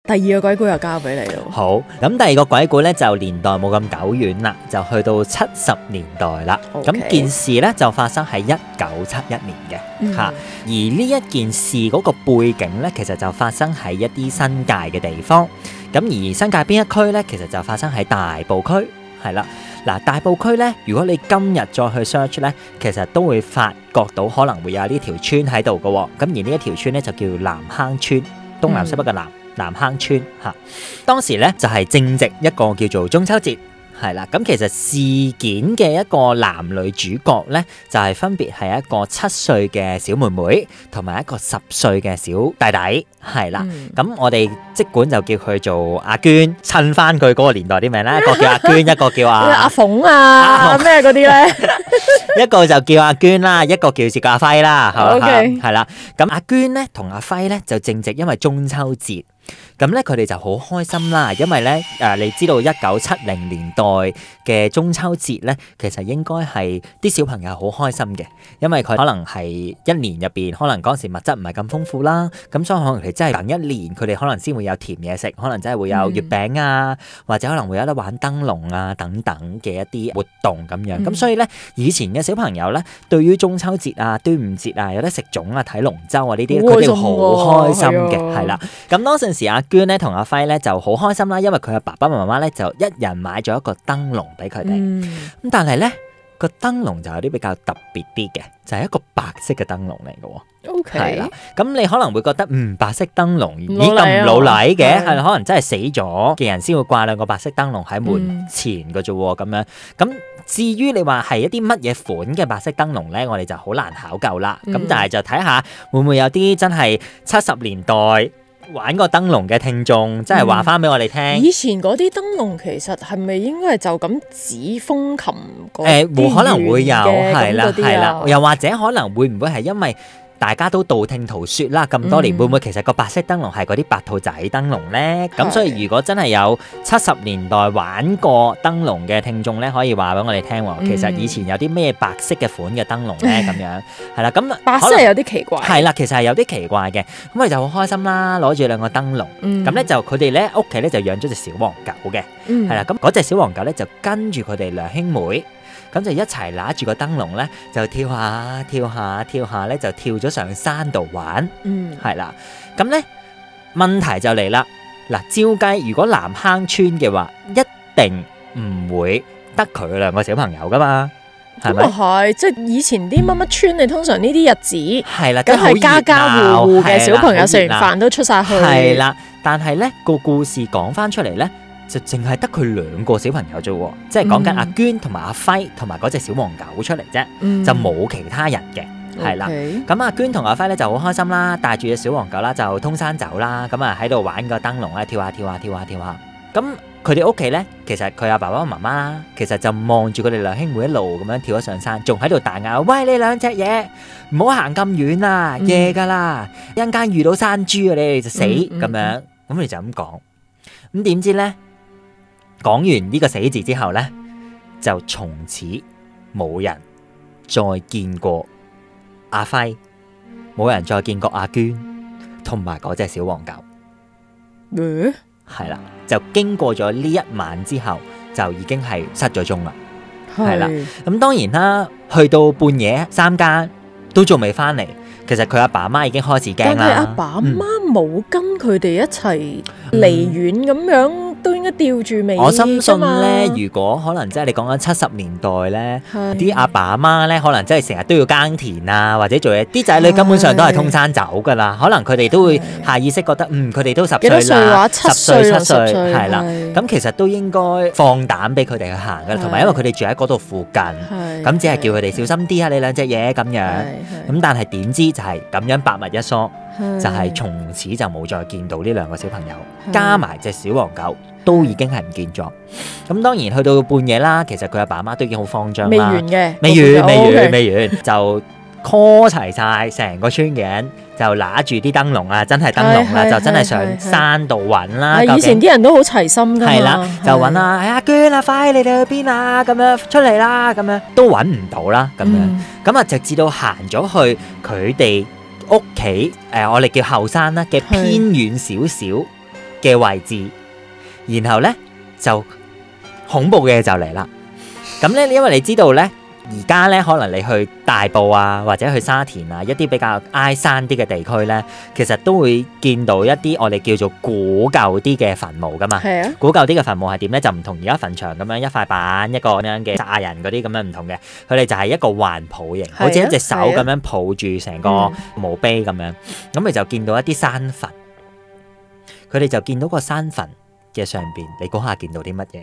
第二個鬼故又交俾你咯。 好，咁第二個鬼故咧就年代冇咁久遠啦，就去到70年代啦。咁 OK 件事咧就發生喺1971年嘅嚇，而呢一件事嗰個背景咧，其實就發生喺一啲新界嘅地方。咁而新界邊一區咧，其實就發生喺大埔區，係啦。嗱，大埔區咧，如果你今日再去 search 咧，其實都會發覺到可能會有呢條村喺度嘅喎。咁而呢一條村咧就叫南坑村，東南西北嘅南坑村嚇。當時咧就係正值一個叫做中秋節。係啦，咁其實事件嘅一個男女主角咧，就係分別係一個7歲嘅小妹妹，同埋一個10歲嘅小弟弟，係啦。咁我哋即管就叫佢做阿娟，襯翻佢嗰個年代啲名啦，一個叫阿娟，一個叫阿鳳啊，咩嗰啲咧？ 一個就叫阿娟啦，一個叫阿輝啦，係啦。咁阿娟咧同阿輝咧就正值因為中秋節。咁咧，佢哋就好開心啦，因為咧，你知道1970年代嘅中秋節咧，其實應該係啲小朋友好開心嘅，因為佢可能係一年入邊，可能嗰時物質唔係咁豐富啦，咁所以可能佢哋真係等一年，佢哋可能先會有甜嘢食，可能真係會有月餅啊，或者可能會有得玩燈籠啊等等嘅一啲活動咁樣。咁所以咧，以前嘅小朋友咧，對於中秋節啊、端午節啊，有得食粽啊、睇龍舟啊呢啲，佢哋好開心嘅，係啦。咁當陣時阿娟咧同阿輝咧就好開心啦，因為佢嘅爸爸媽媽咧就一人買咗一個燈籠俾佢哋。咁但係咧個燈籠就有啲比較特別啲嘅，就係一個白色嘅燈籠嚟嘅。 OK， 係啦。咁你可能會覺得白色燈籠咦咁唔老禮嘅，係可能真係死咗嘅人先會掛兩個白色燈籠喺門前嘅啫喎，咁樣。咁至於你話係一啲乜嘢款嘅白色燈籠咧，我哋就好難考究啦。咁但係就睇下會唔會有啲真係70年代玩過燈籠嘅聽眾，真係話翻俾我哋聽。 以前嗰啲燈籠其實係咪應該係就咁指風琴嗰啲可能會有，係啦， 係啦， 又或者可能會唔會係因為大家都道聽途說啦，咁多年會唔會其實個白色燈籠係嗰啲白兔仔燈籠咧？咁所以如果真係有70年代玩過燈籠嘅聽眾咧，可以話俾我哋聽喎。其實以前有啲咩白色嘅款嘅燈籠咧？咁樣係啦，咁白色係有啲奇怪。 係啦，其實係有啲奇怪嘅。咁我哋就好開心啦，攞住兩個燈籠。咁咧就佢哋咧屋企咧就養咗隻小黃狗嘅。係啦，咁嗰隻小黃狗咧就跟住佢哋兩兄妹。咁就一齊拿住個燈籠咧，就跳下咧，就跳咗上山度玩。係啦。咁咧問題就嚟啦。嗱，照計如果南坑村嘅話，一定唔會得佢兩個小朋友噶嘛，係咪？ 係，即係以前啲乜乜村，你通常呢啲日子係啦， 梗係家家戶戶嘅小朋友食完飯都出晒去。 係啦，但係咧個故事講翻出嚟咧，就淨係得佢兩個小朋友啫，即係講緊阿娟同埋阿輝同埋嗰隻小黃狗出嚟啫，就冇其他人嘅，係啦。咁阿娟同阿輝咧就好開心啦，帶住隻小黃狗啦就通山走啦，咁啊喺度玩個燈籠咧，跳下。咁佢哋屋企咧，其實佢阿爸爸媽媽啦，其實就望住佢哋兩兄妹一路咁樣跳咗上山，仲喺度大嗌：喂，你兩隻嘢唔好行咁遠啊，夜噶啦，一陣間遇到山豬啊，你哋就死咁樣。咁佢哋就咁講。咁點知咧？講完呢個死字之後呢，就從此冇人再見過阿輝，冇人再見過阿娟，同埋嗰隻小黃狗。係啦，就經過咗呢一晚之後，就已經係失咗蹤啦。係啦，咁當然啦，去到半夜3更都仲未翻嚟。其實佢阿爸阿媽已經開始驚啦。 但係阿爸阿媽冇跟佢哋一齊離遠咁樣，都應該吊住尾。 我深信咧，如果可能即係你講緊70年代咧，啲阿爸阿媽咧，可能真係成日都要耕田啊，或者做嘢，啲仔女根本上都係通山走噶啦。可能佢哋都會下意識覺得，佢哋都10歲啦，10歲7歲係啦。咁其實都應該放膽俾佢哋去行噶啦，同埋因為佢哋住喺嗰度附近，咁只係叫佢哋小心啲啊，你兩隻嘢咁樣。咁但係點知就係咁樣百密一疏，就係從此就冇再見到呢兩個小朋友，加埋隻小黃狗都已經係唔見咗。咁當然去到半夜啦，其實佢阿爸阿媽都已經好慌張啦， 未完嘅， 未完就 call 齊晒成個村嘅人，就拿住啲燈籠啊，真係燈籠啦，就真係上山度揾啦。 以前啲人都好齊心㗎嘛， 係啦，就揾啦，阿娟阿輝，你哋去邊啊？咁樣出嚟啦，咁樣都揾唔到啦，咁樣咁啊，直至到行咗去佢哋屋企我哋叫後山啦嘅偏遠少少嘅位置，然後咧就恐怖嘅嘢就嚟啦。咁咧，因為你知道咧，而家咧可能你去大埔啊，或者去沙田啊，一啲比較挨山啲嘅地區咧，其實都會見到一啲我哋叫做古舊啲嘅墳墓噶嘛。 係啊， 古舊啲嘅墳墓係點咧？就唔同而家墳場咁樣一塊板一個咁樣嘅炸人嗰啲咁樣唔同嘅，佢哋就係一個環抱型，好似一隻手咁樣抱住成個墓碑咁樣。咁你就見到一啲山墳，佢哋就見到個山墳嘅上邊，你估下見到啲乜嘢？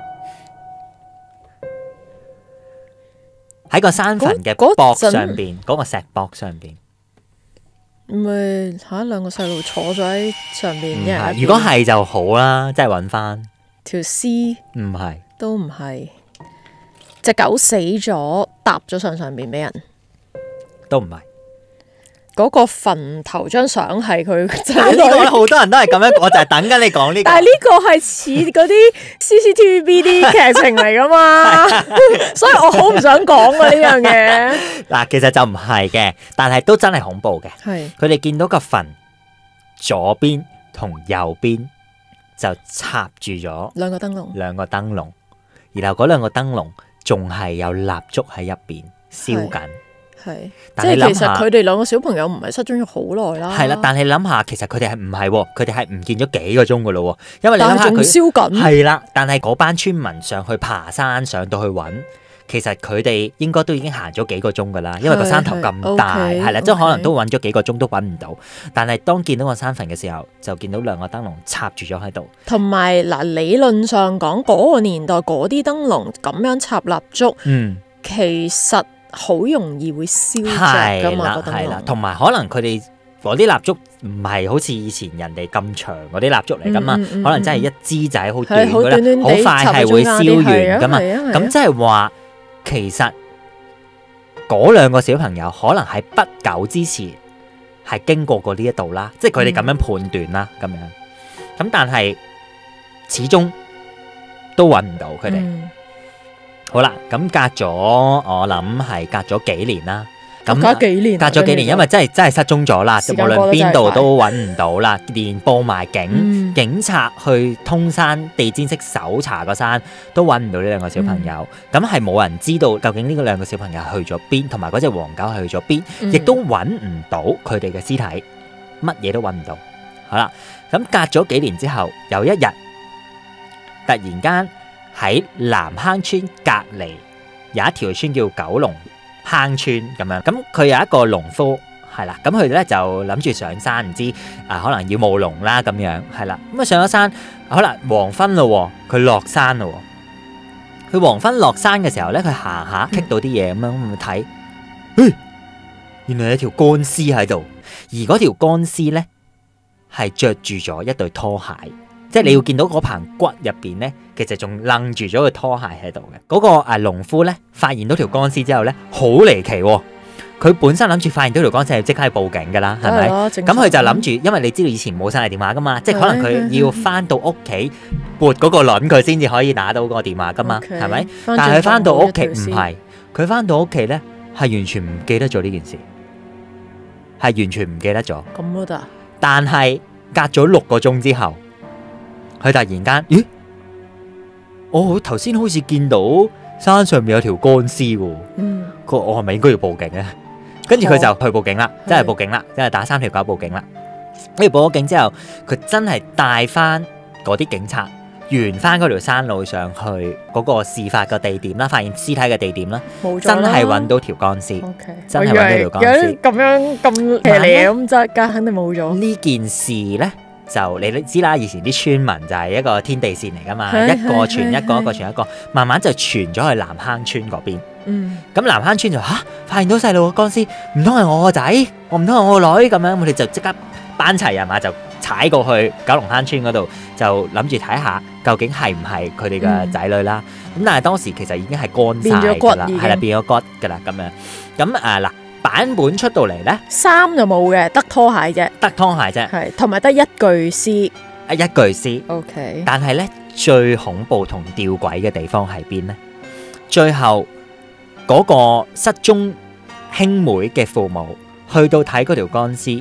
喺個山墳嘅膊上邊，嗰個石膊上邊， 咪嚇兩個細路坐咗喺上邊嘅。 如果係就好啦，即係揾翻條屍， 唔係都唔係，隻狗死咗，搭咗上邊俾人， 都唔係。 嗰個墳頭張相係佢仔呢個好多人都係咁樣講，就係等緊你講呢個。 但係呢個係似嗰啲 CCTV 啲劇情嚟噶嘛，所以我好唔想講啊呢樣嘢。 嗱，其實就唔係嘅，但係都真係恐怖嘅。 係佢哋見到個墳左邊同右邊就插住咗兩個燈籠， 然後嗰兩個燈籠仲係有蠟燭喺入邊燒緊。 係， 但係其實佢哋兩個小朋友唔係失蹤咗好耐啦。 係啦，但係諗下，其實佢哋係唔係喎？佢哋係唔見咗幾個鐘噶咯喎，因為你諗下但係仲佢燒緊。 係啦，但係嗰班村民上去爬山，上到去揾，其實佢哋應該都已經行咗幾個鐘噶啦，因為個山頭咁大，係啦，即係可能都揾咗幾個鐘都揾唔到。但係當見到個山墳嘅時候，就見到兩個燈籠插住咗喺度。 同埋嗱，理論上講，嗰個年代嗰啲燈籠咁樣插蠟燭，其實好容易會燒着噶嘛，個燈籠。 同埋可能佢哋嗰啲蠟燭唔係好似以前人哋咁長嗰啲蠟燭嚟噶嘛，可能真係一支仔好短噶啦，好快係會燒完噶嘛。咁即係話，其實嗰兩個小朋友可能喺不久之前係經過過呢一度啦，即係佢哋咁樣判斷啦，咁樣。咁但係始終都揾唔到佢哋。好啦，咁隔咗我諗係隔咗幾年啦。咁隔咗幾年，因為真係失蹤咗啦，無論邊度都揾唔到啦，連報埋警，警察去通山地氈式搜查個山，都揾唔到呢兩個小朋友。咁係冇人知道究竟呢個兩個小朋友去咗邊，同埋嗰隻黃狗係去咗邊，亦都揾唔到佢哋嘅屍體，乜嘢都揾唔到。好啦，咁隔咗幾年之後，有一日突然間喺南坑村隔離有一條村叫九龍坑村咁樣，咁佢有一個農夫係啦，咁佢哋咧就諗住上山，唔知可能要務農啦咁樣，係啦，咁啊上咗山，好啦，黃昏咯，佢落山咯，佢黃昏落山嘅時候咧，佢行下棘到啲嘢咁樣，咁睇，原來有條乾屍喺度，而嗰條乾屍咧係着住咗一對拖鞋。即係你要見到嗰棚骨入邊咧，其實仲擸住咗個拖鞋喺度嘅。嗰個農夫咧發現到條乾屍之後咧，好離奇喎！佢本身諗住發現到條乾屍係即刻去報警㗎啦，係咪？咁佢就諗住，因為你知道以前冇手提電話㗎嘛，即係可能佢要翻到屋企撥嗰個輪佢先至可以打到嗰個電話㗎嘛，係咪？但係佢翻到屋企唔係，佢翻到屋企咧係完全唔記得咗呢件事，係完全唔記得咗。 咁都得？但係隔咗6個鐘之後。佢突然間，咦？我頭先好似見到山上面有條乾屍喎。我係咪應該要報警咧？跟住佢就去報警啦，真係報警啦，真係打3條9報警啦。跟住報咗警之後，佢真係帶翻嗰啲警察，沿翻嗰條山路上去嗰個事發嘅地點啦，發現屍體嘅地點啦，真係揾到條乾屍，真係揾到條乾屍。 咁樣咁騎呢咁，真係肯定冇咗。 呢件事咧。就你都知啦，以前啲村民就係一個天地線嚟噶嘛，一個傳一個，一個傳一個，慢慢就傳咗去南坑村嗰邊。咁南坑村就發現到細路嘅乾屍，唔通係我個仔，我唔通係我個女咁樣，我哋就即刻班齊人馬就踩過去九龍坑村嗰度，就諗住睇下究竟係唔係佢哋嘅仔女啦。咁但係當時其實已經係乾晒㗎啦，係啦，變咗骨㗎啦咁樣。咁嗱。版本出到嚟咧， 衫就冇嘅，得拖鞋啫，係同埋得一具屍， 一具屍。 OK， 但係咧最恐怖同吊詭嘅地方喺邊咧？最後嗰個失蹤兄妹嘅父母去到睇嗰條乾屍，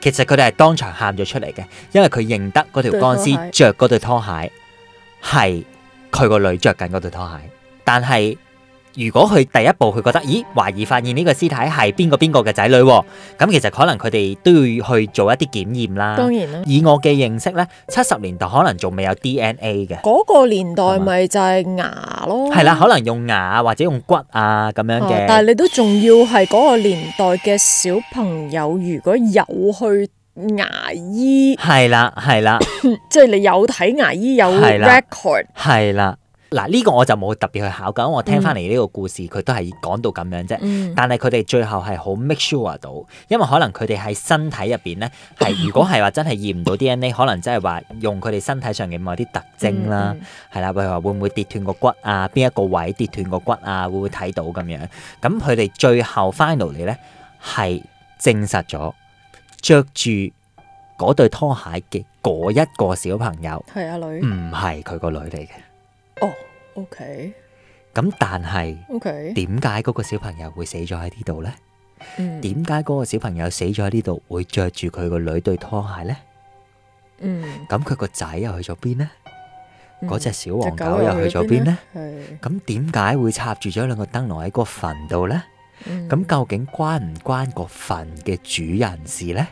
其實佢哋係當場喊咗出嚟嘅，因為佢認得嗰條乾屍着嗰對拖鞋係佢個女着緊嗰對拖鞋，但係如果佢第一步佢覺得，咦，懷疑發現呢個屍體係邊個嘅仔女，咁其實可能佢哋都要去做一啲檢驗啦。 當然啦， 以我嘅認識咧，70年代可能仲未有 DNA 嘅。 嗰個年代咪就係牙咯。 係啦，可能用牙或者用骨啊咁樣嘅。 但係你都仲要係嗰個年代嘅小朋友，如果有去牙醫， 係啦， 即係你有睇牙醫有 record， 係啦。嗱，呢個我就冇特別去考究，我聽翻嚟呢個故事佢都係講到咁樣啫。但係佢哋最後係好 make sure 到，因為可能佢哋喺身體入邊咧，係如果係話真係驗唔到 DNA，可能真係話用佢哋身體上嘅某啲特徵啦，係啦，譬如話會唔會跌斷個骨啊，邊一個位跌斷個骨啊，會唔會睇到咁樣？咁佢哋最後 finally 咧係證實咗着住嗰對拖鞋嘅嗰一個小朋友係阿女， 唔係佢個女嚟嘅。 哦，OK， 咁但係 ，OK， 點解嗰個小朋友會死咗喺呢度呢？點解嗰個小朋友死咗喺呢度會着住佢個女對拖鞋呢？咁佢個仔又去咗邊呢？嗰隻小黃狗又去咗邊呢？咁點解會插住咗兩個燈籠喺個墳度呢？咁究竟關唔關個墳嘅主人事呢？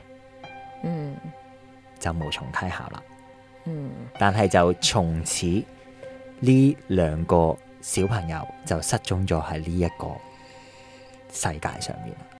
就無從稽考啦。但係就從此。呢兩個小朋友就失蹤咗喺呢一個世界上面。